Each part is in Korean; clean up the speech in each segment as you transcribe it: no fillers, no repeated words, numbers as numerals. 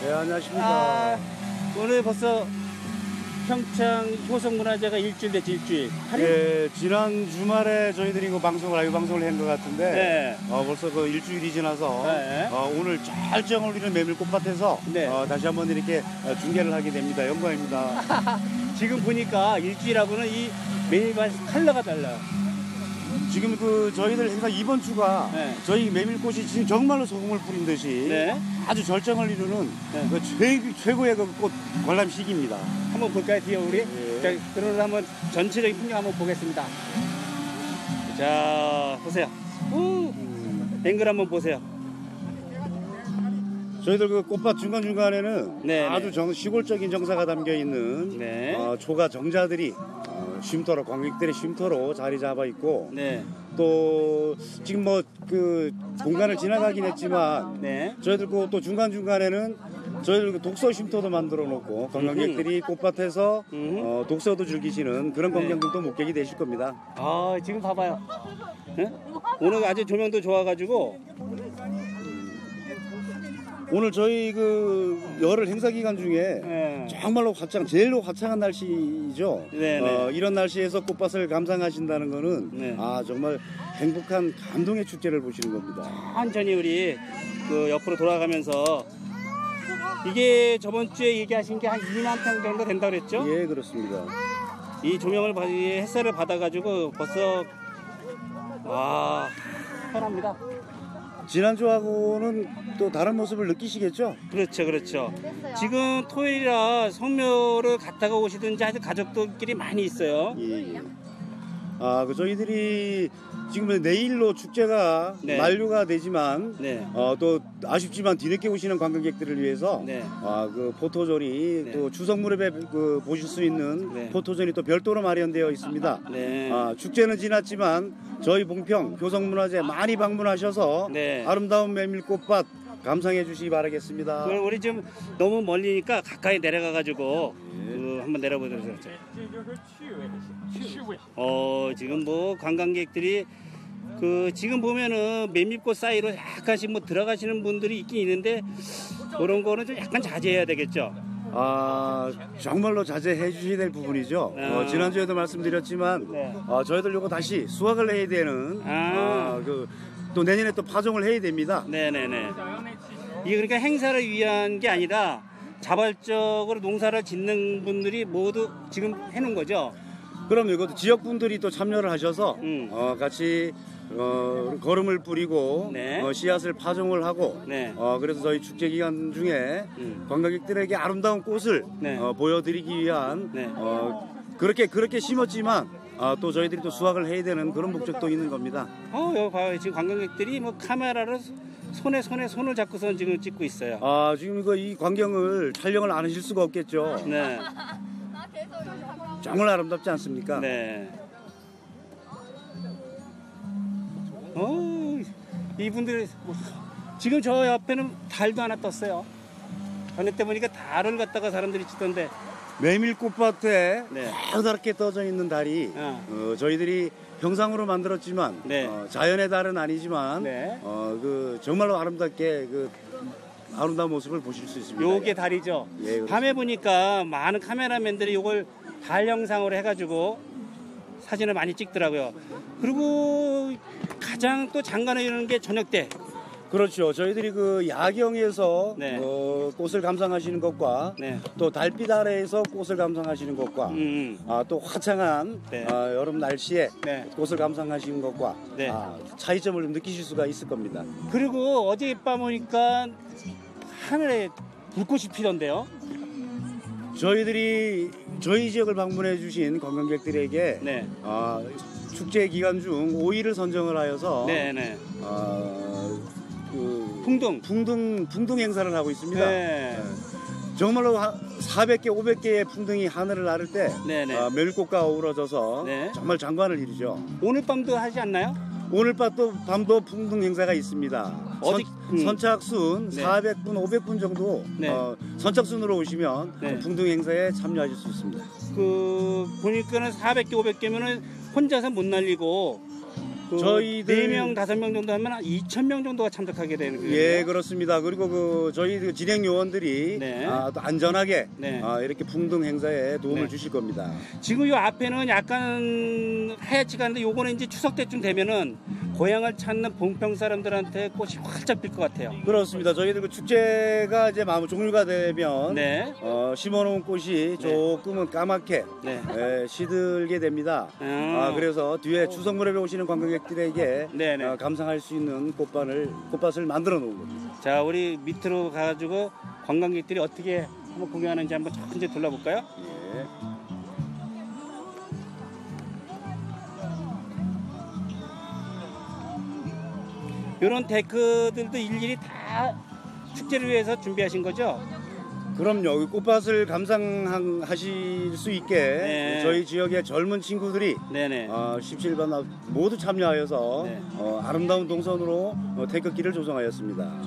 네, 안녕하십니까. 오늘 벌써 평창 효성문화제가 일주일 됐지, 일주일. 예, 지난 주말에 저희들이 그 라이브 방송을 한 것 같은데, 네. 벌써 그 일주일이 지나서, 네. 오늘 짤정을 이루는 메밀꽃밭에서, 네. 다시 한번 이렇게 중계를 하게 됩니다. 영광입니다. 지금 보니까 일주일하고는 이 메밀밭 컬러가 달라요. 지금 저희들 행사 이번 주가 네. 저희 메밀꽃이 지금 정말로 소금을 뿌린 듯이 네. 아주 절정을 이루는 네. 그 최고의 그 꽃 관람 시기입니다. 한번 볼까요, 뒤에 우리? 네. 자, 그러면 한번 전체적인 풍경 한번 보겠습니다. 자, 보세요. 앵글 한번 보세요. 저희들 그 꽃밭 중간중간에는 네, 아주 시골적인 정사가 담겨 있는 네. 초가 정자들이 쉼터로, 관객들의 쉼터로 자리 잡아 있고, 네. 또 지금 그 공간을 지나가긴 했지만 네. 저희들 또 중간중간에는 저희들 그 독서 쉼터도 만들어 놓고 관광객들이 꽃밭에서 독서도 즐기시는 그런 광경들도 목격이 되실 겁니다. 아, 지금 봐봐요. 네? 오늘 아주 조명도 좋아가지고. 오늘 저희 그 열흘 행사 기간 중에 네. 정말로 제일로 화창한 날씨죠. 네네. 이런 날씨에서 꽃밭을 감상하신다는 거는 네. 정말 행복한 감동의 축제를 보시는 겁니다. 천천히 우리 그 옆으로 돌아가면서 이게 저번 주에 얘기하신 게 한 2만 평 정도 된다고 그랬죠? 예, 그렇습니다. 이 조명을 햇살을 받아가지고 벌써 편합니다. 지난주하고는 또 다른 모습을 느끼시겠죠? 그렇죠, 그렇죠. 지금 토요일이라 성묘를 갔다가 오시든지 하여튼 가족들끼리 많이 있어요. 예. 저희들이 지금 내일로 축제가 네. 만료가 되지만 네. 또 아쉽지만 뒤늦게 오시는 관광객들을 위해서 네. 그 포토존이 네. 또 추석 무렵에 보실 수 있는 네. 포토존이 또 별도로 마련되어 있습니다. 네. 축제는 지났지만 저희 봉평 효성문화제 많이 방문하셔서 네. 아름다운 메밀꽃밭 감상해 주시기 바라겠습니다. 우리 좀 너무 멀리니까 가까이 내려가가지고 한번 내려보도록 하죠. 지금 관광객들이 지금 보면은 메밀꽃 사이로 약간씩 들어가시는 분들이 있긴 있는데 그런 거는 좀 약간 자제해야 되겠죠. 정말로 자제해 주셔야 될 부분이죠. 지난주에도 말씀드렸지만 네. 저희들 요거 다시 수확을 해야 되는 또 내년에 또 파종을 해야 됩니다. 네네네. 이게 그러니까 행사를 위한 게 아니라 자발적으로 농사를 짓는 분들이 모두 지금 해놓은 거죠. 그럼 이것도 지역 분들이 또 참여를 하셔서 같이 거름을 뿌리고 네. 씨앗을 파종을 하고 네. 그래서 저희 축제 기간 중에 관광객들에게 아름다운 꽃을 네. 보여드리기 위한 네. 그렇게 심었지만 또 저희들이 또 수확을 해야 되는 그런 목적도 있는 겁니다. 여기 봐요. 지금 관광객들이 카메라로 손을 잡고서 지금 찍고 있어요. 지금 이 광경을 촬영을 안 하실 수가 없겠죠. 네. 정말 아름답지 않습니까? 네. 이분들 지금 저 옆에는 달도 하나 떴어요. 전에 때 보니까 달을 갖다가 사람들이 찍던데. 메밀꽃밭에 네. 파랗게 떠져 있는 달이 저희들이 형상으로 만들었지만 네. 자연의 달은 아니지만 네. 정말로 아름답게 아름다운 모습을 보실 수 있습니다. 요게 달이죠. 예, 밤에 보니까 많은 카메라맨들이 요걸 달 영상으로 해가지고 사진을 많이 찍더라고요. 그리고 가장 또 장관을 이루는 게 저녁 때. 그렇죠. 저희들이 야경에서 네. 꽃을 감상하시는 것과 네. 또 달빛 아래에서 꽃을 감상하시는 것과 또 화창한 네. 여름 날씨에 네. 꽃을 감상하시는 것과 네. 차이점을 느끼실 수가 있을 겁니다. 그리고 어젯밤 보니까 하늘에 불꽃이 피던데요. 저희 지역을 방문해 주신 관광객들에게 네. 축제 기간 중 5일을 선정을 하여서 네네. 풍등 행사를 하고 있습니다. 네. 정말로 400개, 500개의 풍등이 하늘을 나를 때 네네. 메밀꽃과 어우러져서 네. 정말 장관을 이루죠. 오늘 밤도 하지 않나요? 오늘 밤도 풍등 행사가 있습니다. 선착순 네. 400분, 500분 정도 네. 선착순으로 오시면 네. 풍등 행사에 참여하실 수 있습니다. 보니까는 400개, 500개면은 혼자서 못 날리고 저희들 4명, 5명 정도 하면 한 2,000명 정도가 참석하게 되는 거예요. 예, 그렇습니다. 그리고 저희 진행 요원들이 네. 또 안전하게 네. 이렇게 풍등 행사에 도움을 네. 주실 겁니다. 지금 요 앞에는 약간 하얗지가 않은데 요거는 이제 추석 때쯤 되면은 고향을 찾는 봉평 사람들한테 꽃이 활짝 필 것 같아요. 그렇습니다. 저희들 그 축제가 이제 종료가 되면 네. 심어놓은 꽃이 조금은 까맣게 네. 시들게 됩니다. 그래서 뒤에 추석 무렵에 오시는 관광객들에게 네네. 감상할 수 있는 꽃밭을 만들어 놓은 겁니다. 자, 우리 밑으로 가가지고 관광객들이 어떻게 한번 구경하는지 한번 천천히 둘러볼까요? 예. 이런 데크들도 일일이 다 축제를 위해서 준비하신 거죠? 그럼요. 꽃밭을 감상하실 수 있게 네. 저희 지역의 젊은 친구들이 네네. 17반 모두 참여하여서 네. 아름다운 동선으로 태극기를 조성하였습니다.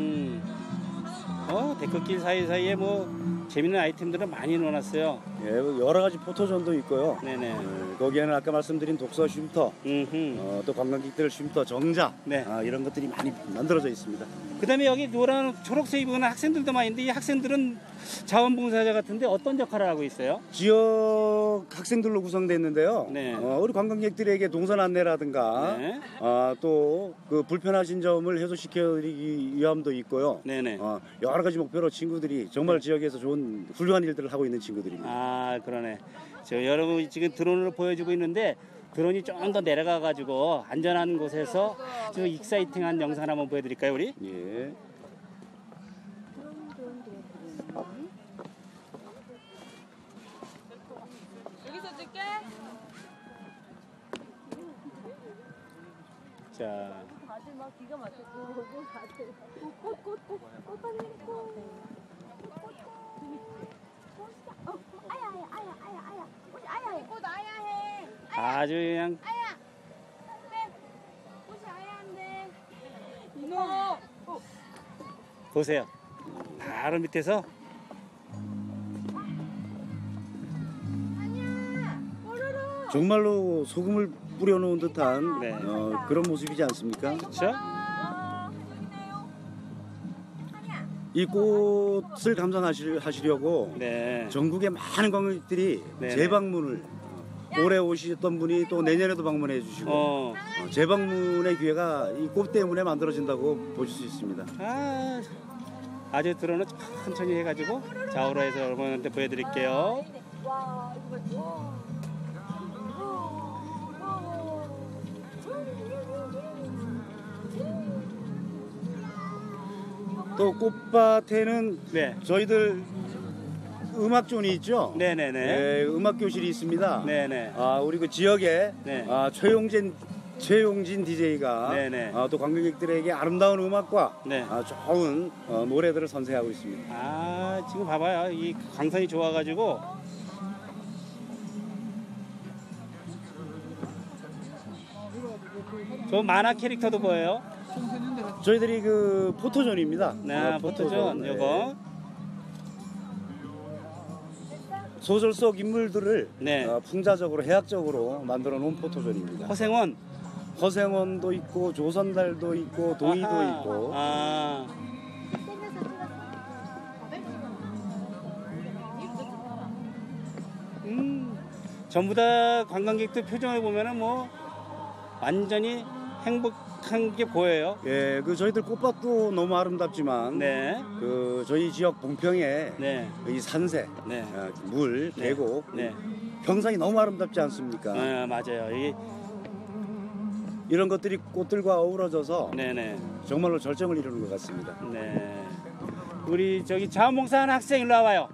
데크길 사이사이에 뭐 재밌는 아이템들을 많이 넣어놨어요. 예, 여러 가지 포토존도 있고요. 네네. 거기에는 아까 말씀드린 독서 쉼터, 또 관광객들 쉼터, 정자 네. 이런 것들이 많이 만들어져 있습니다. 그다음에 여기 노란 초록색 입은 학생들도 많이 있는데 이 학생들은 자원봉사자 같은데 어떤 역할을 하고 있어요? 지역 학생들로 구성됐는데요. 네. 우리 관광객들에게 동선 안내라든가 네. 또 그 불편하신 점을 해소시켜드리기 위함도 있고요. 네네. 여러 가지 목표로 친구들이 정말 지역에서 좋은 훌륭한 일들을 하고 있는 친구들입니다. 아, 그러네. 여러분 지금 드론으로 보여주고 있는데 드론이 좀 더 내려가 가지고 안전한 곳에서 아주 익사이팅한 영상 한번 보여드릴까요, 우리? 예. 여기서 찍게. 자, 다들 막 기가 막혔고 그리고 다들 꽃 아야 꽃이 아야 꽃 아야 해 아주 그냥 아야 네 꽃이 아야 한데 이놈 보세요. 바로 밑에서 아니야 뽀로로 정말로 소금을 뿌려놓은 듯한 네. 그런 모습이지 않습니까? 그렇죠? 여기네요 아니야 이 꽃을 감상하시려고 네. 전국의 많은 관광객들이 네. 재방문을 올해 오셨던 분이 또 내년에도 방문해 주시고 재방문의 기회가 이 꽃 때문에 만들어진다고 보실 수 있습니다. 아주 드론을 천천히 해가지고 좌우로 해서 여러분한테 보여드릴게요. 와 이거 또 꽃밭에는 네. 저희들 음악존이 있죠. 네네네. 네, 음악 교실이 있습니다. 네네. 우리 그 지역에 네. 최용진 DJ가 네네. 또 관광객들에게 아름다운 음악과 네. 좋은 노래들을 선사하고 있습니다. 지금 봐봐요. 이 광선이 좋아가지고 저 만화 캐릭터도 보여요. 저희들이 그 포토존입니다. 네, 포토존 네. 요거. 소설 속 인물들을 네. 풍자적으로 해학적으로 만들어 놓은 포토존입니다. 허생원. 도 있고 조선달도 있고 도의도 아하. 있고 전부 다 관광객들 표정을 보면은 뭐 완전히 행복한 게 보여요. 예, 그 저희들 꽃밭도 너무 아름답지만 네. 그 저희 지역 봉평의 네. 이 산세, 네. 물, 네. 계곡, 네. 평상이 너무 아름답지 않습니까? 맞아요. 이런 것들이 꽃들과 어우러져서 네네. 정말로 절정을 이루는 것 같습니다. 네. 우리 저기 자원봉사하는 학생 일로 와봐요.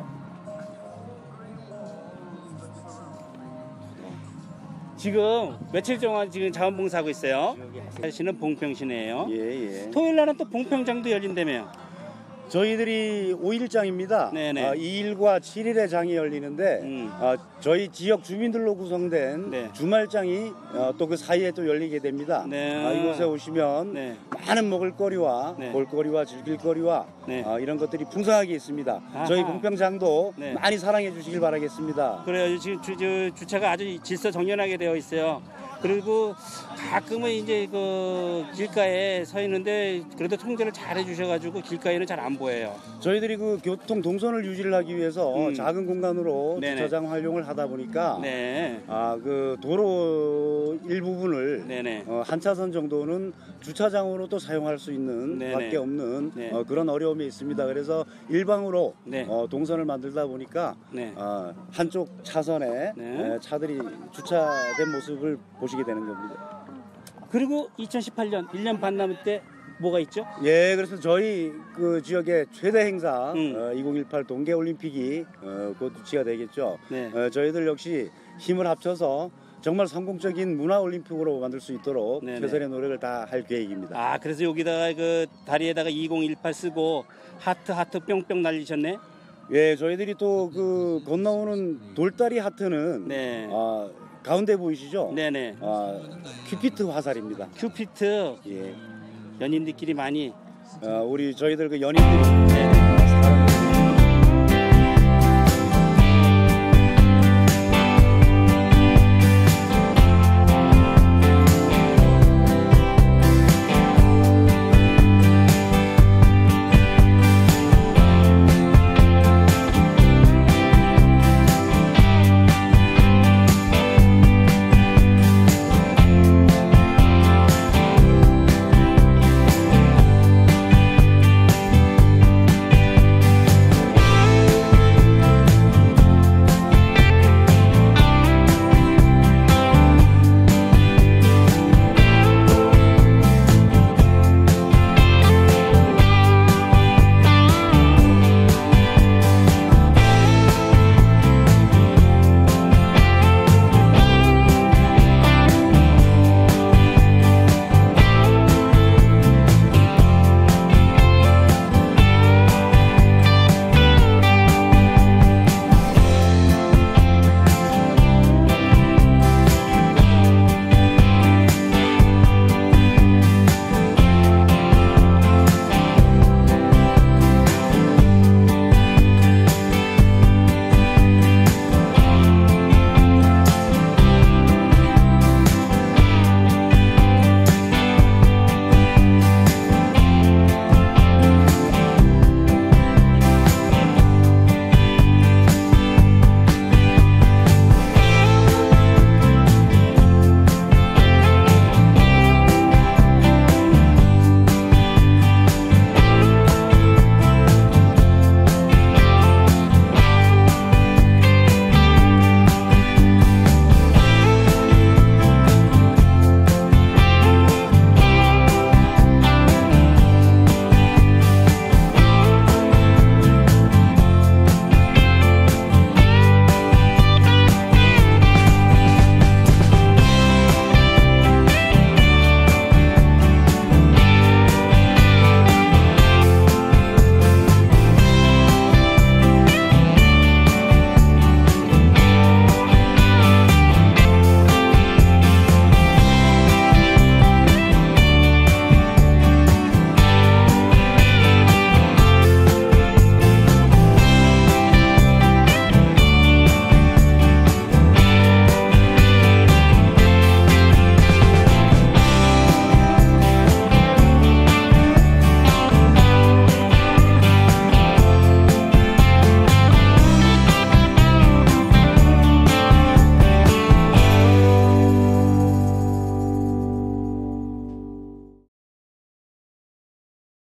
지금 며칠 동안 지금 자원봉사하고 있어요. 사실은 봉평시내예요. 예. 토요일 날은 또 봉평장도 열린다며요. 저희들이 5일장입니다. 네네. 2일과 7일에 장이 열리는데 저희 지역 주민들로 구성된 네. 주말장이 또 그 사이에 또 열리게 됩니다. 네. 이곳에 오시면 네. 많은 먹을거리와 네. 볼거리와 즐길거리와 네. 이런 것들이 풍성하게 있습니다. 아하. 저희 봉평장도 네. 많이 사랑해 주시길 바라겠습니다. 그래요. 지금 주차가 아주 질서 정연하게 되어 있어요. 그리고 가끔은 이제 그 길가에 서 있는데 그래도 통제를 잘 해주셔가지고 길가에는 잘 안 보여요. 저희들이 그 교통 동선을 유지를 하기 위해서 작은 공간으로 네네. 주차장 활용을 하다 보니까 네. 그 도로 일부분을 네네. 한 차선 정도는 주차장으로 또 사용할 수 있는 네네. 밖에 없는 네. 그런 어려움이 있습니다. 그래서 일방으로 네. 동선을 만들다 보니까 네. 한쪽 차선에 네. 차들이 주차된 모습을 보시게 되는 겁니다. 그리고 2018년 1년 반 남은 때 뭐가 있죠? 예, 그래서 저희 그 지역의 최대 행사 2018 동계올림픽이 곧 유치가 되겠죠. 네. 저희들 역시 힘을 합쳐서 정말 성공적인 문화올림픽으로 만들 수 있도록 네네. 최선의 노력을 다 할 계획입니다. 그래서 여기다가 그 다리에다가 2018 쓰고 하트 뿅뿅 날리셨네. 예, 저희들이 또 그 건너오는 돌다리 하트는 네. 가운데 보이시죠? 네네. 큐피트 화살입니다. 큐피트 예, 연인들끼리 많이 우리 저희들 그 연인들이 네. 사랑을